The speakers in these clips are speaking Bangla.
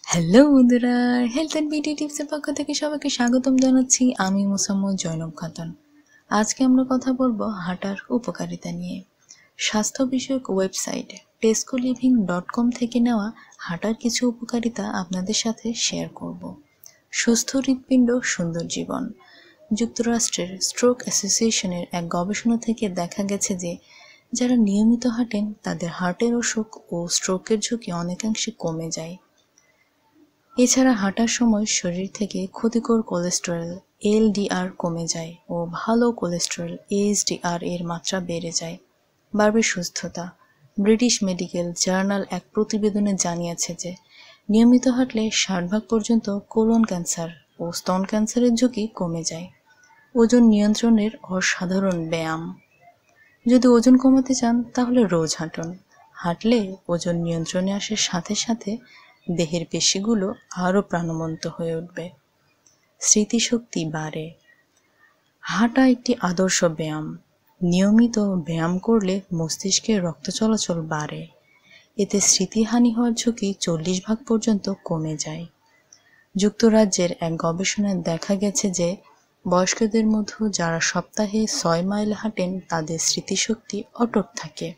হ্যালো বন্ধুরা, হেলথ অ্যান্ড বিউটি টিপসের পক্ষ থেকে সবাইকে স্বাগতম জানাচ্ছি। আমি মোসাম্মদ জয়নব খাতুন। আজকে আমরা কথা বলবো হাঁটার উপকারিতা নিয়ে। স্বাস্থ্য বিষয়ক ওয়েবসাইট tescoliving.com থেকে নেওয়া হাঁটার কিছু উপকারিতা আপনাদের সাথে শেয়ার করব। সুস্থ হৃৎপিণ্ড, সুন্দর জীবন। যুক্তরাষ্ট্রের স্ট্রোক অ্যাসোসিয়েশনের এক গবেষণা থেকে দেখা গেছে যে যারা নিয়মিত হাঁটেন তাদের হার্টের অসুখ ও স্ট্রোকের ঝুঁকি অনেকাংশে কমে যায়। এছাড়া হাঁটার সময় শরীর থেকে ক্ষতিকর কোলেস্টেরল এলডিআর কমে যায় ও ভালো কোলেস্টেরল এইচডিআর এর মাত্রা বেড়ে যায়। বাড়বে সুস্থতা। ব্রিটিশ মেডিকেল জার্নাল এক প্রতিবেদনে জানিয়েছে যে নিয়মিত হাঁটলে 60% পর্যন্ত কোলন ক্যান্সার ও স্তন ক্যান্সারের ঝুঁকি কমে যায়। ওজন নিয়ন্ত্রণের অসাধারণ ব্যায়াম। যদি ওজন কমাতে চান তাহলে রোজ হাঁটুন। হাঁটলে ওজন নিয়ন্ত্রণে আসার সাথে সাথে দেহের পেশিগুলো আরও প্রাণবন্ত হয়ে উঠবে। স্মৃতিশক্তি বাড়ে। হাঁটা একটি আদর্শ ব্যায়াম। নিয়মিত ব্যায়াম করলে মস্তিষ্কের রক্ত চলাচল বাড়ে। এতে স্মৃতিহানি হওয়ার ঝুঁকি 40% পর্যন্ত কমে যায়। যুক্তরাজ্যের এক গবেষণায় দেখা গেছে যে বয়স্কদের মধ্যে যারা সপ্তাহে 6 মাইল হাঁটেন তাদের স্মৃতিশক্তি অটুট থাকে।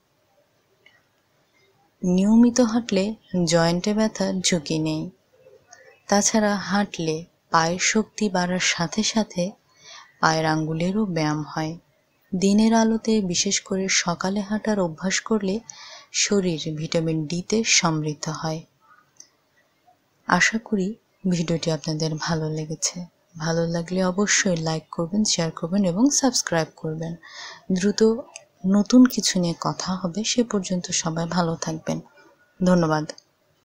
নিয়মিত হাঁটলে জয়েন্টে ব্যথার ঝুঁকি নেই। তাছাড়া হাঁটলে পায়ের শক্তি বাড়ার সাথে সাথে পায়ের আঙ্গুলেরও ব্যায়াম হয়। দিনের আলোতে বিশেষ করে সকালে হাঁটার অভ্যাস করলে শরীর ভিটামিন ডিতে সমৃদ্ধ হয়। আশা করি ভিডিওটি আপনাদের ভালো লেগেছে। ভালো লাগলে অবশ্যই লাইক করবেন, শেয়ার করবেন এবং সাবস্ক্রাইব করবেন। দ্রুত নতুন কিছু নিয়ে কথা হবে। সে পর্যন্ত সবাই ভালো থাকবেন। ধন্যবাদ।